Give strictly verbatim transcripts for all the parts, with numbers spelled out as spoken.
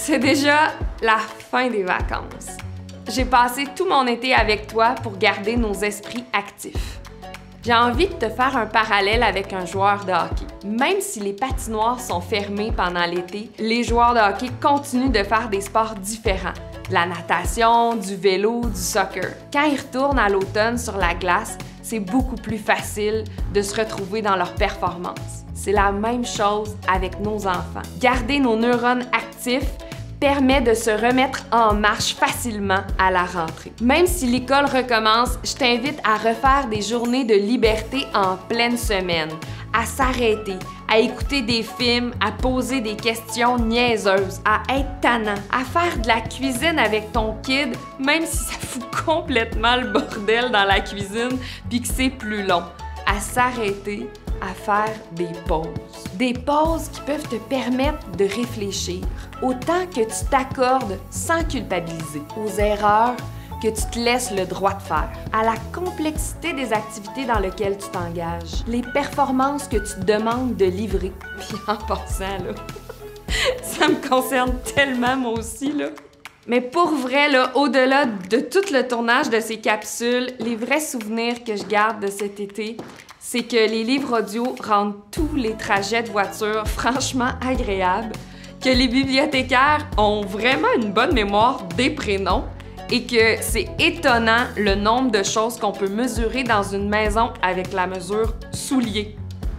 C'est déjà la fin des vacances. J'ai passé tout mon été avec toi pour garder nos esprits actifs. J'ai envie de te faire un parallèle avec un joueur de hockey. Même si les patinoires sont fermées pendant l'été, les joueurs de hockey continuent de faire des sports différents. De la natation, du vélo, du soccer. Quand ils retournent à l'automne sur la glace, c'est beaucoup plus facile de se retrouver dans leur performance. C'est la même chose avec nos enfants. Garder nos neurones actifs permet de se remettre en marche facilement à la rentrée. Même si l'école recommence, je t'invite à refaire des journées de liberté en pleine semaine, à s'arrêter, à écouter des films, à poser des questions niaiseuses, à être tannant, à faire de la cuisine avec ton kid, même si ça fout complètement le bordel dans la cuisine puis que c'est plus long, à s'arrêter, à faire des pauses. Des pauses qui peuvent te permettre de réfléchir, autant que tu t'accordes sans culpabiliser, aux erreurs que tu te laisses le droit de faire, à la complexité des activités dans lesquelles tu t'engages, les performances que tu te demandes de livrer. Puis en passant, là, ça me concerne tellement moi aussi, là. Mais pour vrai, là, au-delà de tout le tournage de ces capsules, les vrais souvenirs que je garde de cet été, c'est que les livres audio rendent tous les trajets de voiture franchement agréables, que les bibliothécaires ont vraiment une bonne mémoire des prénoms et que c'est étonnant le nombre de choses qu'on peut mesurer dans une maison avec la mesure soulier.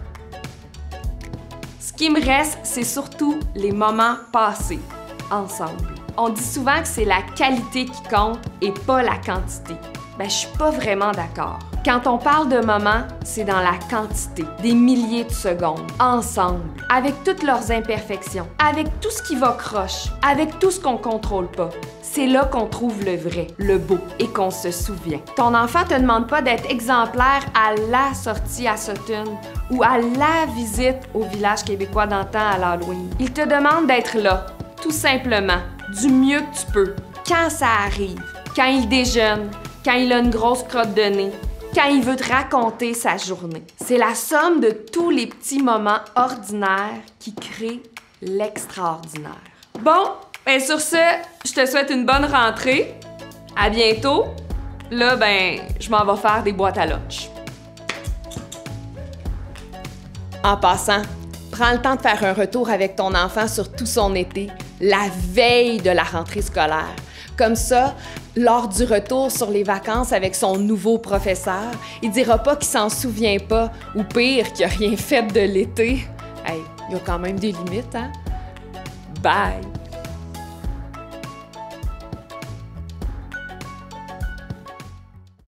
Ce qui me reste, c'est surtout les moments passés ensemble. On dit souvent que c'est la qualité qui compte et pas la quantité. Ben, je suis pas vraiment d'accord. Quand on parle de moments, c'est dans la quantité, des milliers de secondes, ensemble, avec toutes leurs imperfections, avec tout ce qui va croche, avec tout ce qu'on contrôle pas. C'est là qu'on trouve le vrai, le beau et qu'on se souvient. Ton enfant te demande pas d'être exemplaire à la sortie à Sutton ou à la visite au village québécois d'antan à l'Halloween. Il te demande d'être là, tout simplement, du mieux que tu peux, quand ça arrive, quand il déjeune, quand il a une grosse crotte de nez, quand il veut te raconter sa journée. C'est la somme de tous les petits moments ordinaires qui créent l'extraordinaire. Bon, ben sur ce, je te souhaite une bonne rentrée. À bientôt. Là, ben, je m'en vais faire des boîtes à lunch. En passant, prends le temps de faire un retour avec ton enfant sur tout son été, la veille de la rentrée scolaire. Comme ça, lors du retour sur les vacances avec son nouveau professeur, il dira pas qu'il s'en souvient pas, ou pire, qu'il a rien fait de l'été. Hey, il y a quand même des limites, hein? Bye!